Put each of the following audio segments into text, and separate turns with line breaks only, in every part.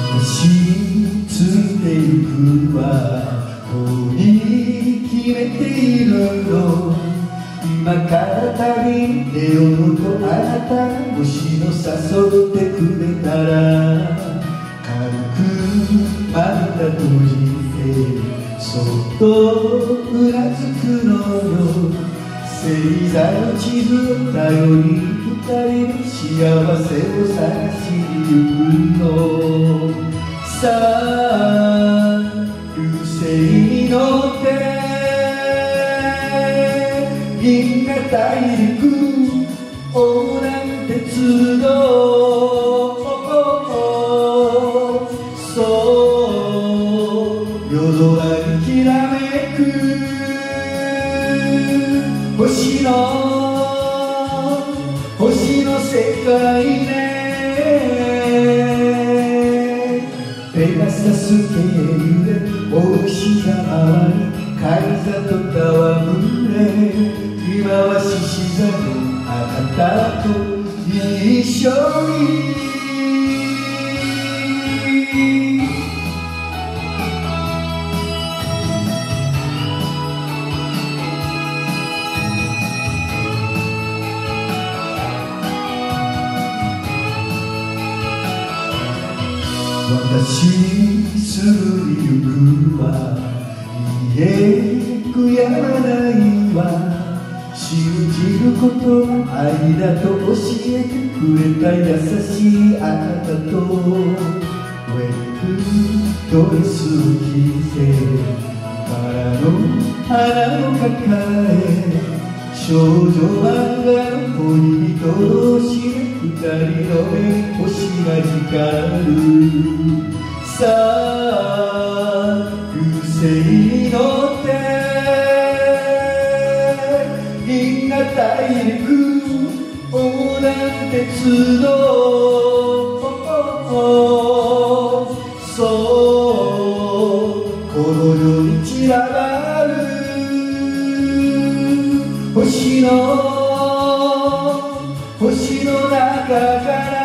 私についてゆくはもうに決めているの。今から旅に出ようとあなたがもしも誘ってくれたら、軽く涙閉じてそっとうなずくのよ。星座の地図を頼りに二人の幸せを探しに行くの。さあ流星に乗って銀河大陸横断鉄道、そう夜空にきらめく星の世界ね。ペガサス経由で大牛が回り海座と戯れ、今は獅子座のあなたと一緒に。私すぐに行くわ、いいえ悔やまないわ。信じることは愛だと教えてくれた優しいあなたと、ウェルドレスを着てバラの花を抱え、少女漫画の恋人同士で二人の目に星が光る。さあ流星に乗って銀河大陸横断鉄道、そうこの世に散らばる星の中から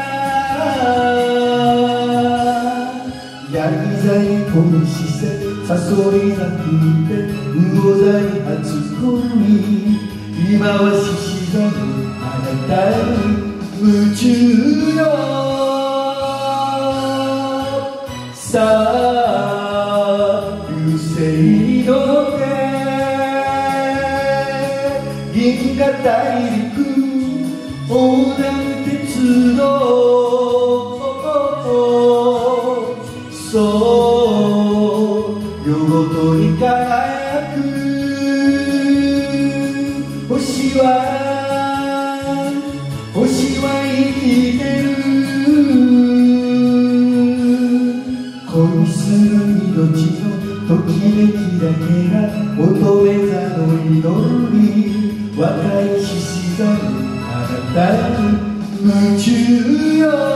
ヤギ座に恋してサソリが吹いて魚座に初恋、今は獅子座のあなたに夢中よ。さあ流星に乗って銀河大陸横断鉄道、そう夜ごとに輝く星は生きてる。恋する命のときめきだけが乙女座の祈り、若い獅子座のあなたに夢中よ。